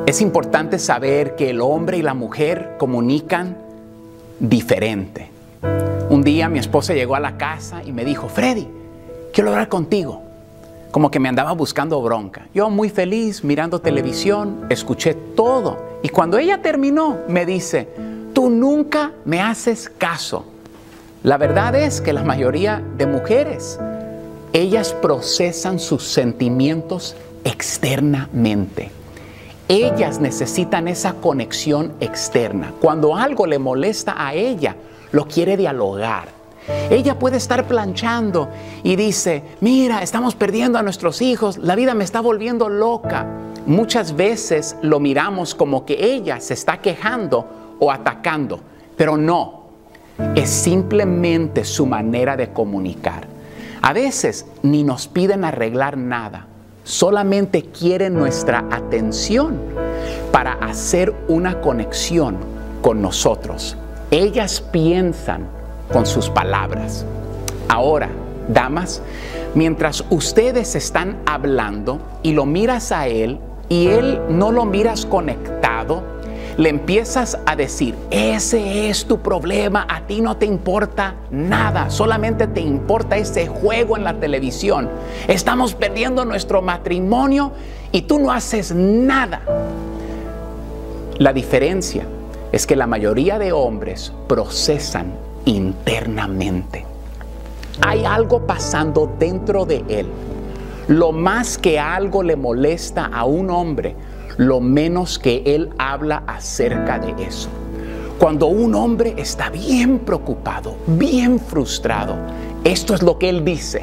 Es importante saber que el hombre y la mujer comunican diferente. Un día mi esposa llegó a la casa y me dijo: Freddy, quiero hablar contigo. Como que me andaba buscando bronca. Yo muy feliz mirando televisión, escuché todo. Y cuando ella terminó, me dice: tú nunca me haces caso. La verdad es que la mayoría de mujeres, ellas procesan sus sentimientos externamente. Ellas necesitan esa conexión externa. Cuando algo le molesta a ella, lo quiere dialogar. Ella puede estar planchando y dice: mira, estamos perdiendo a nuestros hijos, la vida me está volviendo loca. Muchas veces lo miramos como que ella se está quejando o atacando, pero no, es simplemente su manera de comunicar. A veces ni nos piden arreglar nada, solamente quieren nuestra atención para hacer una conexión con nosotros. Ellas piensan con sus palabras. Ahora, damas, mientras ustedes están hablando y lo miras a él y él no lo miras conectado, le empiezas a decir: ese es tu problema, a ti no te importa nada, solamente te importa ese juego en la televisión. Estamos perdiendo nuestro matrimonio y tú no haces nada. La diferencia es que la mayoría de hombres procesan internamente. Hay algo pasando dentro de él. Lo más que algo le molesta a un hombre, lo menos que él habla acerca de eso. Cuando un hombre está bien preocupado, bien frustrado, esto es lo que él dice: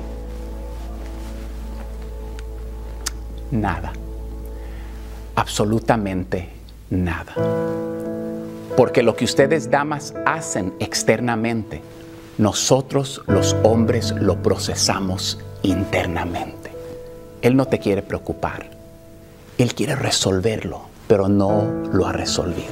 nada, absolutamente nada. Porque lo que ustedes, damas, hacen externamente, nosotros los hombres lo procesamos internamente. Él no te quiere preocupar. Él quiere resolverlo, pero no lo ha resolvido.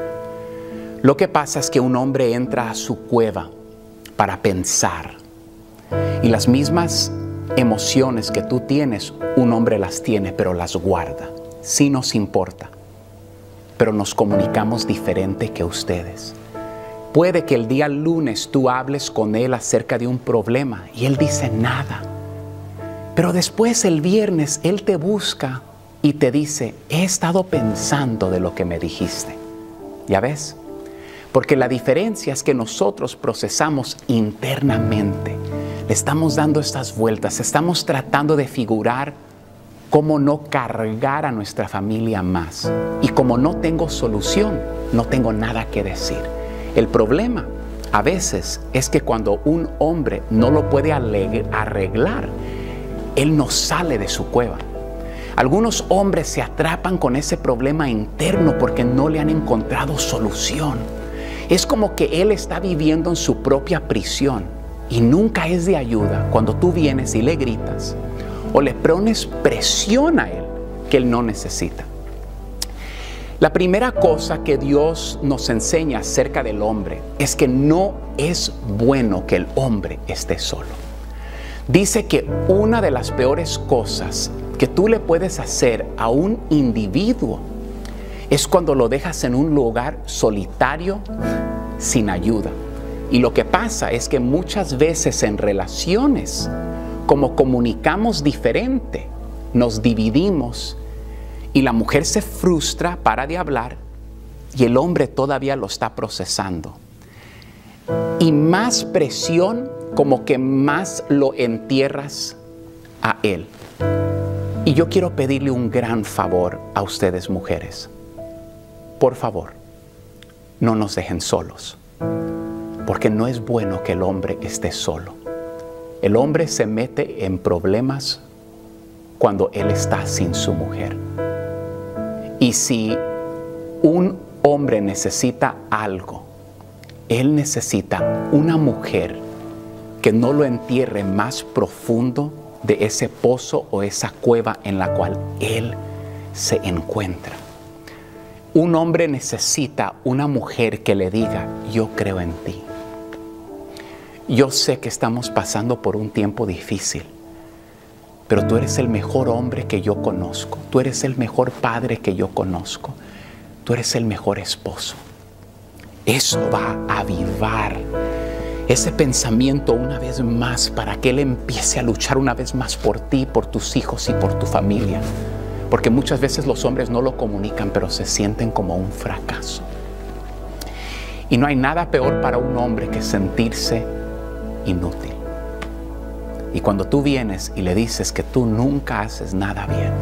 Lo que pasa es que un hombre entra a su cueva para pensar. Y las mismas emociones que tú tienes, un hombre las tiene, pero las guarda. Sí nos importa, pero nos comunicamos diferente que ustedes. Puede que el día lunes tú hables con él acerca de un problema y él dice nada. Pero después el viernes él te busca y te dice: he estado pensando de lo que me dijiste. ¿Ya ves? Porque la diferencia es que nosotros procesamos internamente. Le estamos dando estas vueltas, estamos tratando de figurar cómo no cargar a nuestra familia más. Y como no tengo solución, no tengo nada que decir. El problema a veces es que cuando un hombre no lo puede arreglar, él no sale de su cueva. Algunos hombres se atrapan con ese problema interno porque no le han encontrado solución. Es como que él está viviendo en su propia prisión y nunca es de ayuda cuando tú vienes y le gritas o le pones presión a él que él no necesita. La primera cosa que Dios nos enseña acerca del hombre es que no es bueno que el hombre esté solo. Dice que una de las peores cosas que tú le puedes hacer a un individuo es cuando lo dejas en un lugar solitario, sin ayuda. Y lo que pasa es que muchas veces en relaciones, como comunicamos diferente, nos dividimos y la mujer se frustra, para de hablar y el hombre todavía lo está procesando. Y más presión, como que más lo entierras a él. Y yo quiero pedirle un gran favor a ustedes, mujeres. Por favor, no nos dejen solos, porque no es bueno que el hombre esté solo. El hombre se mete en problemas cuando él está sin su mujer. Y si un hombre necesita algo, él necesita una mujer que no lo entierre más profundo de ese pozo o esa cueva en la cual él se encuentra. Un hombre necesita una mujer que le diga: yo creo en ti. Yo sé que estamos pasando por un tiempo difícil, pero tú eres el mejor hombre que yo conozco. Tú eres el mejor padre que yo conozco. Tú eres el mejor esposo. Eso va a avivar ese pensamiento una vez más para que Él empiece a luchar una vez más por ti, por tus hijos y por tu familia. Porque muchas veces los hombres no lo comunican, pero se sienten como un fracaso. Y no hay nada peor para un hombre que sentirse inútil. Y cuando tú vienes y le dices que tú nunca haces nada bien,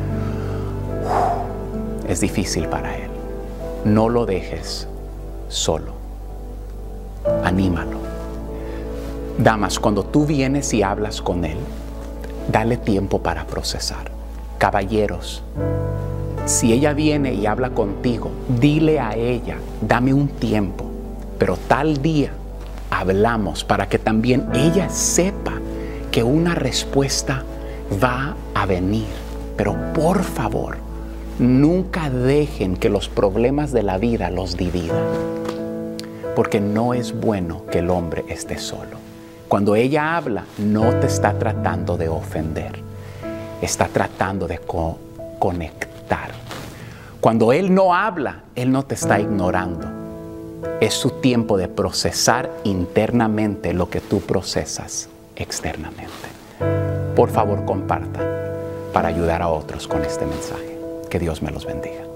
es difícil para él. No lo dejes solo. Anímalo. Damas, cuando tú vienes y hablas con él, dale tiempo para procesar. Caballeros, si ella viene y habla contigo, dile a ella, dame un tiempo, pero tal día hablamos para que también ella sepa que una respuesta va a venir. Pero por favor, nunca dejen que los problemas de la vida los dividan, porque no es bueno que el hombre esté solo. Cuando ella habla, no te está tratando de ofender, está tratando de conectar. Cuando él no habla, él no te está ignorando. Es su tiempo de procesar internamente lo que tú procesas externamente. Por favor, compartan para ayudar a otros con este mensaje. Que Dios me los bendiga.